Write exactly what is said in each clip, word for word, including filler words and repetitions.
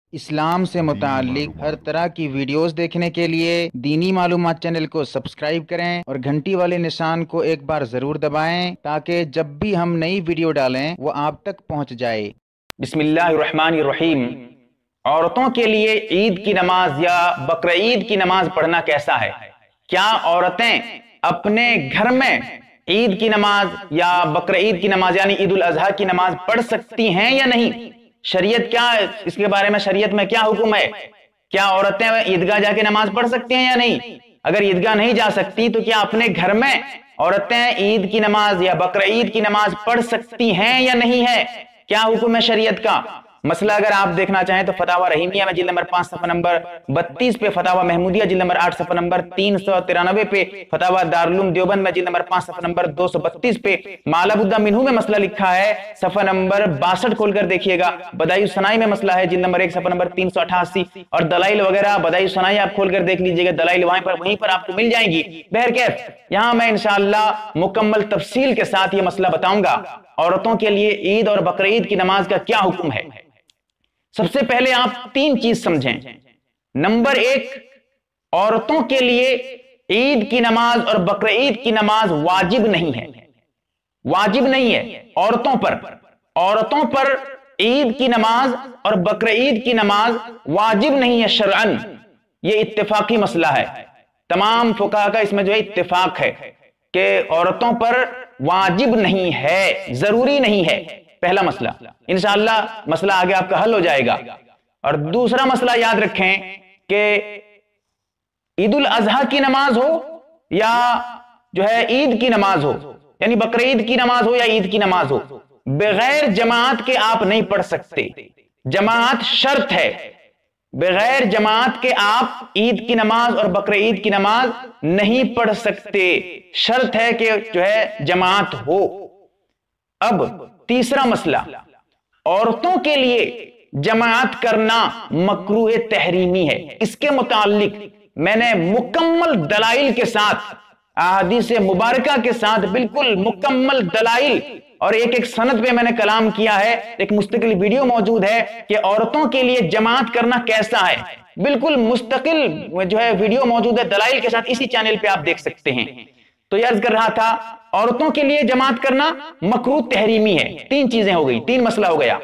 اسلام سے متعلق ہر طرح کی ویڈیوز دیکھنے کے لیے دینی معلومات چینل کو سبسکرائب کریں اور گھنٹی والے نشان کو ایک بار ضرور دبائیں تاکہ جب بھی ہم نئی ویڈیو ڈالیں وہ آپ تک پہنچ جائے۔ بسم اللہ الرحمن الرحیم۔ عورتوں کے لیے عید کی نماز یا بقرعید کی نماز پڑھنا کیسا ہے؟ کیا عورتیں اپنے گھر میں عید کی نماز یا بقرعید کی نماز یعنی عید الاضحیٰ کی نماز پڑھ سکتی ہیں یا نہیں؟ شریعت کیا ہے اس کے بارے میں؟ شریعت میں کیا حکم ہے؟ کیا عورتیں عیدگاہ جا کے نماز پڑھ سکتی ہیں یا نہیں؟ اگر عیدگاہ نہیں جا سکتی تو کیا اپنے گھر میں عورتیں عید کی نماز یا بقرعید کی نماز پڑھ سکتی ہیں یا نہیں ہے؟ کیا حکم ہے شریعت کا؟ مسئلہ اگر آپ دیکھنا چاہیں تو فتاوی رحیمیہ میں جلد نمبر پانچ صفحہ نمبر بتیس پہ، فتاوی محمودیہ جلد نمبر آٹھ صفحہ نمبر تین سو ترانوے پہ، فتاوی دارالعلوم دیوبند میں جلد نمبر پانچ صفحہ نمبر دو سو بتیس پہ، مالا بدہ منہو میں مسئلہ لکھا ہے صفحہ نمبر باسٹھ کھول کر دیکھیے گا، بدائع الصنائی میں مسئلہ ہے جلد نمبر ایک صفحہ نمبر تین سو اٹھاسی، اور دلائل وغیرہ بدائع الصنائی آپ کھول کر دیکھ لیجئے گا، دلائل وہیں پر وہیں پر آپ کو مل جائیں گی۔ بہرکیف یہاں میں انشاءاللہ مکمل تفصیل کے ساتھ یہ مسئلہ بتاؤں گا، عورتوں کے لیے عید اور بقرعید کی نماز کا کیا حکم ہے۔ سب سے پہلے آپ تین چیز سمجھیں۔ نمبر ایک، عورتوں کے لیے عید کی نماز اور بقرعید کی نماز واجب نہیں ہے، واجب نہیں ہے عورتوں پر۔ عورتوں پر عید کی نماز اور بقرعید کی نماز واجب نہیں ہے شرعاً، یہ اتفاقی مسئلہ ہے، تمام فقہاء کا اس میں جو ہے اتفاق ہے کہ عورتوں پر واجب نہیں ہے، ضروری نہیں ہے۔ پہلا مسئلہ، انشاءاللہ مسئلہ آگے آپ کا حل ہو جائے گا۔ اور دوسرا مسئلہ یاد رکھیں کہ عید الاضحیٰ کی نماز ہو یا جو ہے عید کی نماز ہو، یعنی بقرعید کی نماز ہو یا عید کی نماز ہو، بغیر جماعت کے آپ نہیں پڑھ سکتے، جماعت شرط ہے۔ بغیر جماعت کے آپ عید کی نماز اور بقرعید کی نماز نہیں پڑھ سکتے، شرط ہے کہ جو ہے جماعت ہو۔ اب تیسرا مسئلہ، عورتوں کے لیے جماعت کرنا مکروہ تحریمی ہے۔ اس کے متعلق میں نے مکمل دلائل کے ساتھ، احادیث مبارکہ کے ساتھ بالکل مکمل دلائل اور ایک ایک سند پہ میں نے کلام کیا ہے، ایک مستقل ویڈیو موجود ہے کہ عورتوں کے لیے جماعت کرنا کیسا ہے، بالکل مستقل جو ہے ویڈیو موجود ہے دلائل کے ساتھ، اسی چینل پہ آپ دیکھ سکتے ہیں۔ تو یہ عرض کر رہا تھا عورتوں کے لیے جماعت کرنا مکروہ تحریمی ہے۔ تین چیزیں ہو گئی، تین مسئلہ ہو گیا۔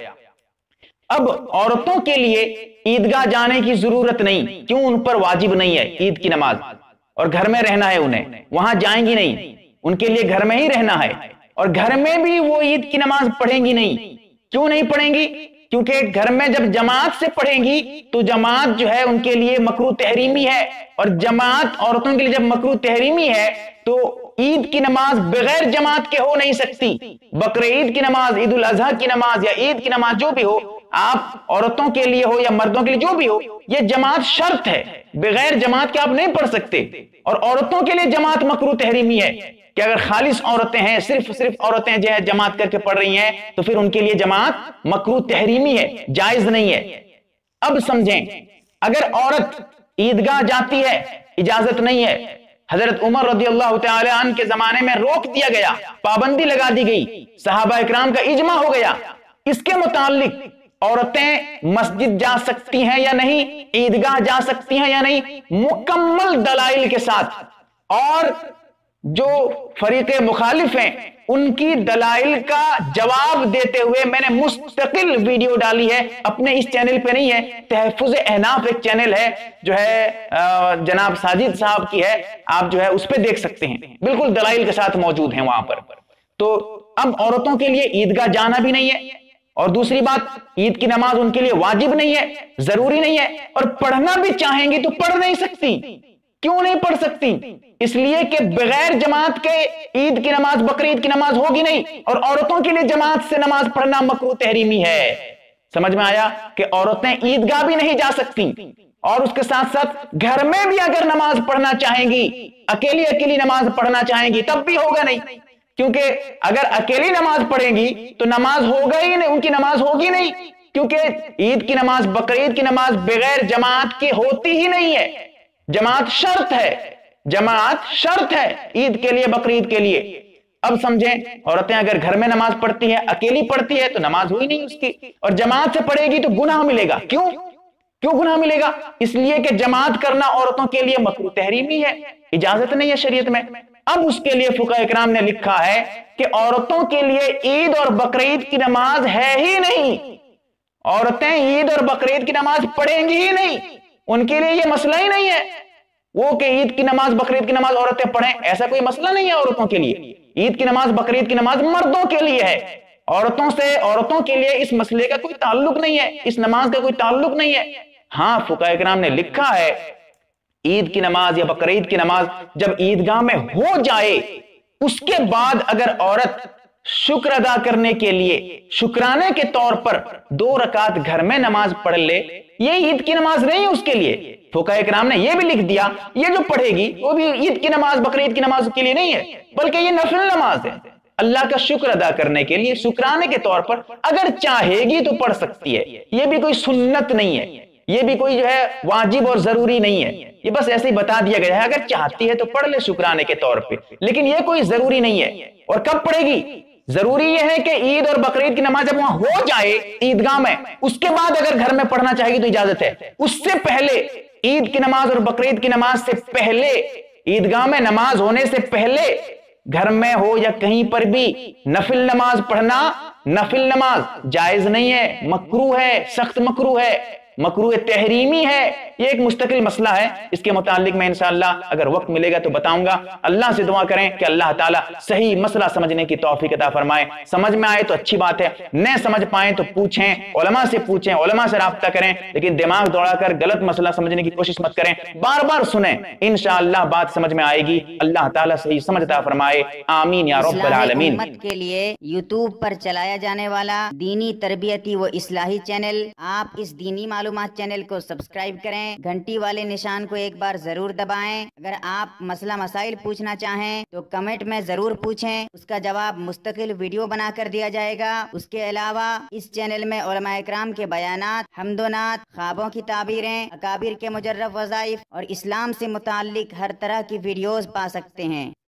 اب عورتوں کے لیے عیدگاہ جانے کی ضرورت نہیں، کیوں؟ ان پر واجب نہیں ہے عید کی نماز، اور گھر میں رہنا ہے انہیں، وہاں جائیں گی نہیں، ان کے لیے گھر میں ہی رہنا ہے، اور گھر میں بھی وہ عید کی نماز پڑھیں گی نہیں۔ کیوں نہیں پڑھیں گی؟ کیونکہ گھر میں جب جماعت سے پڑھیں گی تو جماعت جو ہے ان کے لیے مکروہ تحریمی ہے، اور جماعت عورتوں کے لیے جب مکروہ تحریمی ہے تو عید کی نماز بغیر جماعت کے ہو نہیں سکتی۔ بقرعید کی نماز، عید الاضحیٰ کی نماز یا عید کی نماز جو بھی ہو، آپ عورتوں کے لیے ہو یا مردوں کے لیے جو بھی ہو، یہ جماعت شرط ہے، بغیر جماعت کے آپ نہیں پڑھ سکتے۔ اور عورتوں کے لیے جماعت مکروہ تحریمی ہے کہ اگر خالص عورتیں ہیں، صرف صرف عورتیں جو ہے جماعت کر کے پڑھ رہی ہیں تو پھر ان کے لیے جماعت مکروہ تحریمی ہے، جائز نہیں ہے۔ اب سمجھیں، اگر عورت عیدگاہ جاتی ہے، اجازت نہیں ہے، حضرت عمر رضی اللہ تعالی عنہ کے زمانے میں روک دیا گیا، پابندی لگا دی گئی، صحابہ اکرام کا اجماع ہو گیا، اس کے متعلق عورتیں مسجد جا سکتی ہیں یا نہیں، عیدگاہ جا سکتی ہیں یا نہیں، مکمل دلائل کے ساتھ، اور جو فریق مخالف ہیں ان کی دلائل کا جواب دیتے ہوئے میں نے مستقل ویڈیو ڈالی ہے، اپنے اس چینل پہ نہیں ہے، تحفظ احناف ایک چینل ہے جو ہے جناب ساجد صاحب کی ہے، آپ جو ہے اس پہ دیکھ سکتے ہیں، بالکل دلائل کے ساتھ موجود ہیں وہاں پر۔ تو اب عورتوں کے لیے عیدگاہ جانا بھی نہیں ہے، اور دوسری بات عید کی نماز ان کے لیے واجب نہیں ہے، ضروری نہیں ہے، اور پڑھنا بھی چاہیں گی تو پڑھ نہیں سکتی۔ کیوں نہیں پڑھ سکتی؟ اس لیے کہ بغیر جماعت کے عید کی نماز بقرعید کی نماز ہوگی نہیں، اور عورتوں کے لیے جماعت سے نماز پڑھنا مکروہ تحریمی ہے۔ سمجھ میں آیا کہ عورتیں عیدگاہ بھی نہیں جا سکتی، اور اس کے ساتھ ساتھ گھر میں بھی اگر نماز پڑھنا چاہیں گی، اکیلی اکیلی نماز پڑھنا چاہیں گی تب بھی ہوگا نہیں، کیونکہ اگر اکیلی نماز پڑھیں گی تو نماز ہوگا ہی نہیں، ان کی نماز ہوگی نہیں، کیونکہ عید کی نماز بقرعید کی نماز بغیر جماعت کے ہوتی ہی نہیں ہے، جماعت شرط ہے، جماعت شرط ہے عید کے لیے بقرعید کے لیے۔ اب سمجھیں، عورتیں اگر گھر میں نماز پڑھتی ہے، اکیلی پڑھتی ہے تو نماز ہوئی نہیں اس کی، اور جماعت سے پڑھے گی تو گناہ ملے گا۔ کیوں؟ क्यों गुनाह मिलेगा? इसलिए कि जमात करना औरतों के लिए मकरूह तहरीमी है, इजाजत नहीं है शरीयत में। अब उसके लिए फुक़हा इकराम ने लिखा है कि औरतों के लिए ईद और बकरीद की नमाज है ही नहीं, औरतें ईद और बकरीद की नमाज पढ़ेंगी ही नहीं, उनके लिए यह मसला ही नहीं है वो कि ईद की नमाज बकरीद की नमाज औरतें पढ़ें, ऐसा कोई मसला नहीं है औरतों के लिए। ईद की नमाज बकरीद की नमाज मर्दों के लिए है, औरतों से औरतों के लिए इस मसले का कोई ताल्लुक नहीं है, इस नमाज का कोई ताल्लुक नहीं है। हाँ, फुक़हा इकराम ने लिखा है ईद की नमाज या बकरीद की नमाज जब ईदगाह में हो जाए उसके बाद अगर औरत शुक्र अदा करने के लिए शुक्राने के तौर पर दो रकात घर में नमाज पढ़ ले, ये ईद की नमाज नहीं है उसके लिए। फुक़हा इकराम ने यह भी लिख दिया ये जो पढ़ेगी वो भी ईद की नमाज बकरीद की नमाज के लिए नहीं है, बल्कि ये नफिल नमाज है, अल्लाह का शुक्र अदा करने के लिए शुक्राने के तौर पर अगर चाहेगी तो पढ़ सकती है। ये भी कोई सुन्नत नहीं है, ये भी कोई जो है वाजिब और जरूरी नहीं है, ये बस ऐसे ही बता दिया गया है अगर चाहती है तो पढ़ ले शुक्राने के तौर पे, लेकिन ये कोई जरूरी नहीं है। और कब पढ़ेगी? जरूरी यह है कि ईद और बकरीद की नमाज जब वहां हो जाए ईदगाह में, उसके बाद अगर घर में पढ़ना चाहेगी तो इजाजत है। उससे पहले ईद की नमाज और बकरीद की नमाज से पहले, ईदगाह में नमाज होने से पहले घर में हो या कहीं पर भी नफिल नमाज पढ़ना, नफिल नमाज जायज नहीं है, मकरूह है, सख्त मकरूह है, मकरूह तहरीमी है। ये एक मुस्तकिल मसला है, इसके मुतालिक मैं इंशाअल्लाह अगर वक्त मिलेगा तो बताऊंगा। अल्लाह से दुआ करें कि अल्लाह ताला सही मसला समझने की तौफीक अता फरमाए। समझ में आए तो अच्छी बात है, न समझ पाए तो पूछें, उलमा से पूछें, उलमा से राब्ता करें, लेकिन दिमाग दौड़ाकर गलत मसला समझने की कोशिश मत करें, बार बार सुने, इंशाअल्लाह बात समझ में आएगी। अल्लाह ताला सही समझ अता फरमाए, आमीन या रब्बल आलमीन। उम्मत के लिए यूट्यूब पर चलाया जाने वाला दीनी तरबियती व इस्लाही चैनल, आप इस दीनी मालूमात चैनल को सब्सक्राइब करें, घंटी वाले निशान को एक बार जरूर दबाएं। अगर आप मसला मसाइल पूछना चाहें तो कमेंट में जरूर पूछें, उसका जवाब मुस्तकिल वीडियो बनाकर दिया जाएगा। उसके अलावा इस चैनल में उलमा इकराम के बयानात, हम्दोनात, ख्वाबों की ताबीरें, अकाबिर के मुजर्रफ वज़ाइफ और इस्लाम से मुताल्लिक हर तरह की वीडियोस पा सकते हैं।